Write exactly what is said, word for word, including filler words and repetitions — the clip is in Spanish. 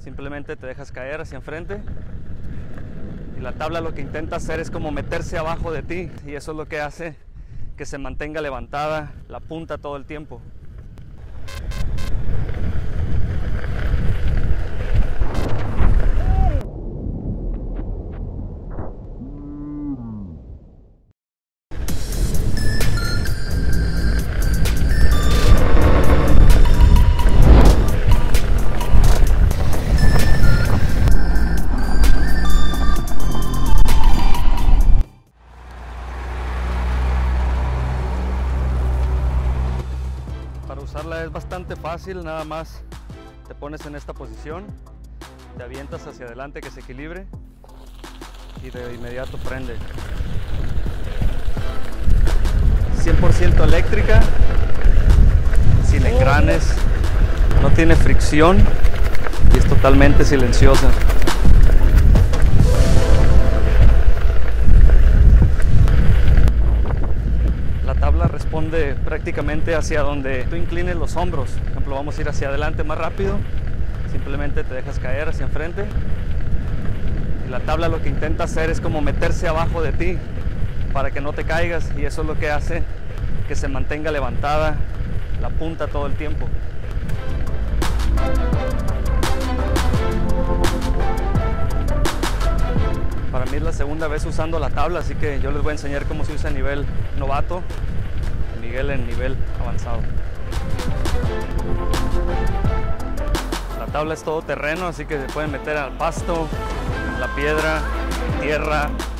Simplemente te dejas caer hacia enfrente y la tabla lo que intenta hacer es como meterse abajo de ti, y eso es lo que hace que se mantenga levantada la punta todo el tiempo. Para usarla es bastante fácil, nada más te pones en esta posición, te avientas hacia adelante que se equilibre y de inmediato prende. cien por ciento eléctrica, sin engranes, no tiene fricción y es totalmente silenciosa. La tabla responde prácticamente hacia donde tú inclines los hombros. Por ejemplo, vamos a ir hacia adelante más rápido, simplemente te dejas caer hacia enfrente y la tabla lo que intenta hacer es como meterse abajo de ti para que no te caigas, y eso es lo que hace que se mantenga levantada la punta todo el tiempo. Para mí es la segunda vez usando la tabla, así que yo les voy a enseñar cómo se usa a nivel novato, Miguel en nivel avanzado. La tabla es todo terreno, así que se pueden meter al pasto, la piedra, tierra,